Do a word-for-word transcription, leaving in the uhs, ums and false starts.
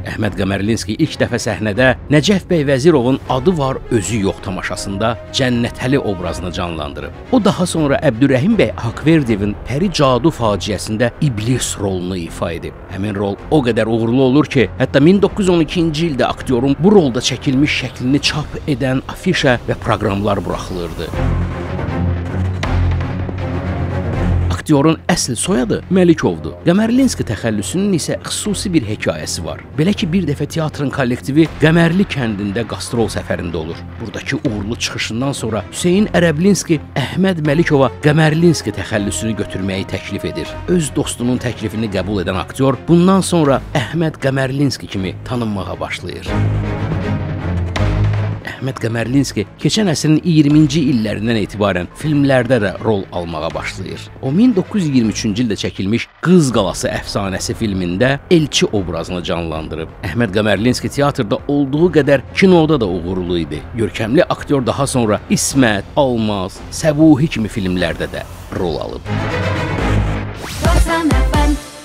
Əhməd Qəmərlinski ilk dəfə səhnədə Nəcəf bəy Vəzirovun Adı var, özü yox tamaşasında Cənnətəli obrazını canlandırıb. O daha sonra Əbdürrəhim bəy Haqverdiyevin Pəri Cadu faciəsində iblis rolunu ifa edib. Həmin rol o qədər uğurlu olur ki, hətta min doqquz yüz on ikinci ildə aktyorun bu rolda çəkilmiş şəklini çap edən afişa və proqramlar buraxılırdı. Aktyorun əsl soyadı Məlikovdur. Qəmərlinski təxəllüsünün isə xüsusi bir hekayəsi var. Belə ki, bir dəfə teatrın kollektivi Qəmərli kəndində qastrol səfərində olur. Buradakı uğurlu çıxışından sonra Hüseyn Ərəblinski Əhməd Məlikova Qəmərlinski təxəllüsünü götürməyi təklif edir. Öz dostunun təklifini qəbul edən aktyor bundan sonra Əhməd Qəmərlinski kimi tanınmağa başlayır. Əhməd Qəmərlinski keçən əsrin iyirminci illərindən etibarən filmlərdə də rol almağa başlayır. O min doqquz yüz iyirmi üçüncü ildə çəkilmiş Qız Qalası əfsanəsi filmində elçi obrazını canlandırıb. Əhməd Qəmərlinski teatrda olduğu qədər kinoda da uğurlu idi. Görkəmli aktyor daha sonra İsmət, Almaz, Səbuhi kimi filmlərdə də rol alıb.